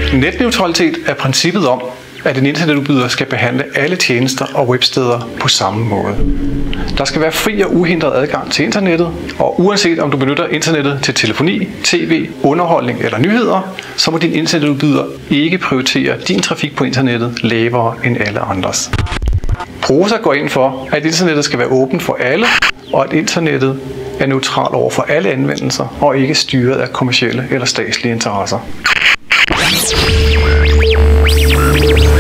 Netneutralitet er princippet om, at en internetudbyder skal behandle alle tjenester og websteder på samme måde. Der skal være fri og uhindret adgang til internettet, og uanset om du benytter internettet til telefoni, tv, underholdning eller nyheder, så må din internetudbyder ikke prioritere din trafik på internettet lavere end alle andres. Prosa går ind for, at internettet skal være åbent for alle, og at internettet er neutral over for alle anvendelser og ikke styret af kommercielle eller statslige interesser.